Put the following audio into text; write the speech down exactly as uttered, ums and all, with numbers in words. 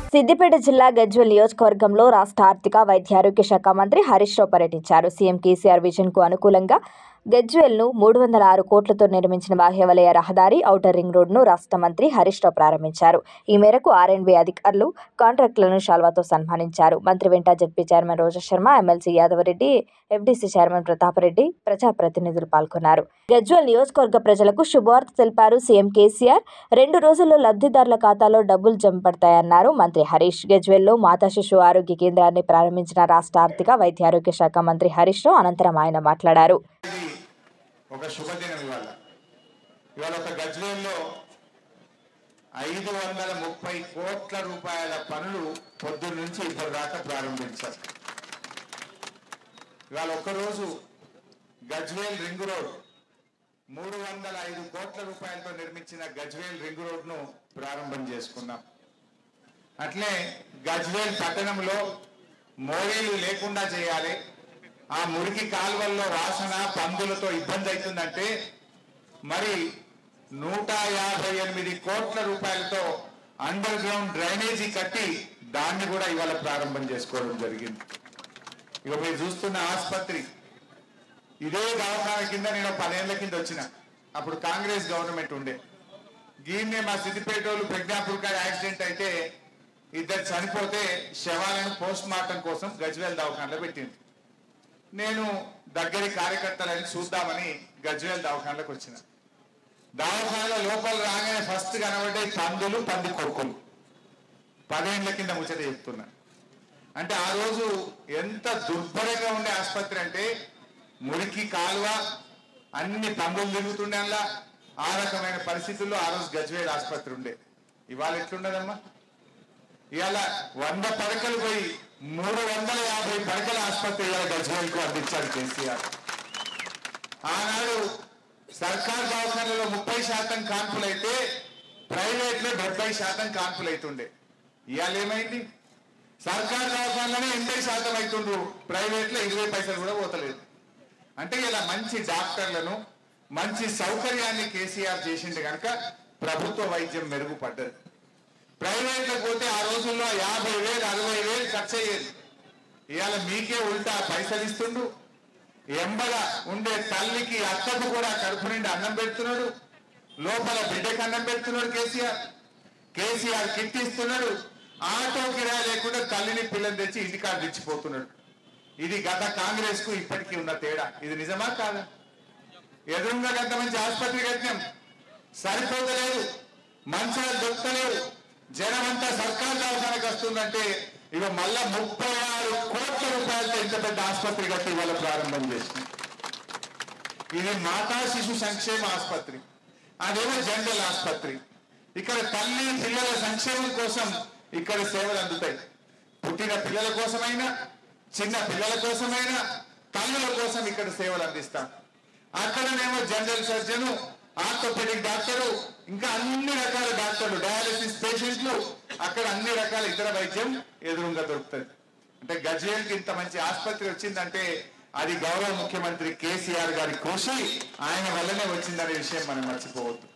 సిద్దిపేట జిల్లా గజ్వేల్ నియోజకవర్గంలో రాష్ట్ర ఆర్థిక వైద్య ఆరోగ్య శాఖ మంత్రి హరీష్ రావు పర్యటించారు. సీఎం కేసీఆర్ విజన్ కు అనుకూలంగా గజ్వేల్ ను మూడు వందల ఆరు కోట్లతో నిర్మించిన బాహ్యవలయ రహదారి ఔటర్ రింగ్ రోడ్డును రాష్ట్ర మంత్రి హరీష్ రావు ప్రారంభించారు. ఈ మేరకు ఆర్ అండ్ బి అధికారులు కాంట్రాక్టులను శాల్వాతో సన్మానించారు. మంత్రి వెంట ZP chairman Roja Sharma, MLC Yadavareddy, FDC chairman Pratapareddy, ప్రజాప్రతినిధులు పాల్గొన్నారు. గజ్వేల్ నియోజకవర్గ ప్రజలకు శుభవార్త తెలిపారు సీఎం కేసీఆర్. రెండు రోజుల్లో లబ్ధిదారుల ఖాతాలో డబ్బులు జమ పడతాయన్నారు మంత్రి హరీష్. గజ్వేల్లో మాతా శిశు ఆరోగ్య కేంద్రాన్ని ప్రారంభించిన రాష్ట్ర ఆర్థిక వైద్య ఆరోగ్య శాఖ మంత్రి హరీష్ రావు అనంతరం ఆయన మాట్లాడారు. ఒక శుభదినం ఇవాళ ఇవాళ ఒక గజ్వేల్లో ఐదు వందల ముప్పై కోట్ల రూపాయల పనులు పొద్దున్న నుంచి ఇప్పటి దాకా ప్రారంభించారు. ఇవాళ ఒక్కరోజు గజ్వేల్ రింగ్ రోడ్ మూడు వందల ఐదు కోట్ల రూపాయలతో నిర్మించిన గజ్వేల్ రింగ్ రోడ్ ను ప్రారంభం చేసుకున్నాం. అట్లే గజ్వేల్ పట్టణంలో మోరీలు లేకుండా చేయాలి, ఆ మురికి కాలువల్లో వాసన పందులతో ఇబ్బంది అవుతుందంటే మరి నూట యాభై ఎనిమిది కోట్ల రూపాయలతో అండర్ గ్రౌండ్ డ్రైనేజీ కట్టి దాన్ని కూడా ఇవాళ ప్రారంభం చేసుకోవడం జరిగింది. ఇక మీరు చూస్తున్న ఆసుపత్రి ఇదే దవాఖాన కింద నేను పదేళ్ల కింద వచ్చిన, అప్పుడు కాంగ్రెస్ గవర్నమెంట్ ఉండే. దీన్నే మా సిద్దిపేటోళ్ళు ప్రజ్ఞాపూర్కాడ యాక్సిడెంట్ అయితే ఇద్దరు చనిపోతే శవాలను పోస్ట్ మార్టం కోసం గజ్వేల్ దవాఖానలో పెట్టింది. నేను దగ్గరి కార్యకర్తలని చూద్దామని గజ్వేల్ దవాఖానలోకి వచ్చిన. దవాఖానలో లోపల రాగానే ఫస్ట్ కనబడ్డే పందులు, పంది కొడుకులు. పదేళ్ల కింద ముచ్చట చెప్తున్నా. అంటే ఆ రోజు ఎంత దుర్భరంగా ఉండే ఆసుపత్రి అంటే మురికి కాలువ, అన్ని పందులు తిరుగుతుండే, అలా ఆ రకమైన పరిస్థితుల్లో ఆ రోజు గజ్వేల్ ఆసుపత్రి ఉండే. ఇవాళ ఎట్లుండదమ్మా? ఇవాళ వంద పడకలు పోయి మూడు వందల యాభై పడకల ఆసుపత్రి గజ్వేల్ కు అందించారు కేసీఆర్. ఆనాడు సర్కార్ దవాఖానలో ముప్పై శాతం కాన్పులైతే ప్రైవేట్ లో డెబ్బై శాతం కాన్పులైతుండే. ఇవాళ ఏమైంది? సర్కార్ దవాఖానలోనే ఎనభై శాతం అవుతుండ్రు, ప్రైవేట్ లో ఇరవై పైసలు కూడా పోతలేదు. అంటే ఇలా మంచి డాక్టర్లను, మంచి సౌకర్యాన్ని కేసీఆర్ చేసిండే కనుక ప్రభుత్వ వైద్యం మెరుగుపడ్డది. ప్రైవేట్ లో పోతే ఆ రోజుల్లో యాభై వేలు అరవై వేలు ఖర్చు అయ్యేది. ఇవాళ మీకే ఉల్టా పైసలు ఇస్తుండు. ఎంబడ ఉండే తల్లికి, అత్తకు కూడా కడుపు నిండి అన్నం పెడుతున్నాడు, లోపల బిడ్డకి అన్నం పెడుతున్నాడు కేసీఆర్. కేసీఆర్ కిట్ ఇస్తున్నాడు, ఆటో కిరాయి లేకుండా తల్లిని పిల్లలు తెచ్చి ఇంటికాడ తెచ్చిపోతున్నాడు. ఇది గత కాంగ్రెస్ కు ఇప్పటికీ ఉన్న తేడా. ఇది నిజమా కాదా? ఎదురుగా గంత మంచి ఆసుపత్రి కట్టినాం, సరిపోతలేదు, మంచాలు దొరకలేవు, జనమంతా సర్కార్ దవాఖానకు వస్తుందంటే ఇక మళ్ళా ముప్పై ఆరు కోట్ల రూపాయలతో ఇంత పెద్ద ఆసుపత్రి కట్టి ఇవాళ ప్రారంభం చేసింది. ఇది మాతా శిశు సంక్షేమ ఆసుపత్రి, అదేమో జనరల్ ఆసుపత్రి. ఇక్కడ తల్లి పిల్లల సంక్షేమం కోసం ఇక్కడ సేవలు అందుతాయి. పుట్టిన పిల్లల కోసమైనా, చిన్న పిల్లల కోసమైనా, తల్లుల కోసం ఇక్కడ సేవలు అందిస్తాం. అక్కడనేమో జనరల్ సర్జను, ఆర్థోపెడిక్ డాక్టరు, ఇంకా అన్ని రకాల డాక్టర్లు, డయాలసిస్ పేషెంట్లు, అక్కడ అన్ని రకాల ఇతర వైద్యం ఎదురుగా దొరుకుతుంది. అంటే గజ్వేల్కి ఇంత మంచి ఆసుపత్రి వచ్చిందంటే అది గౌరవ ముఖ్యమంత్రి కేసీఆర్ గారి కృషి, ఆయన వల్లనే వచ్చిందనే విషయం మనం మర్చిపోవద్దు.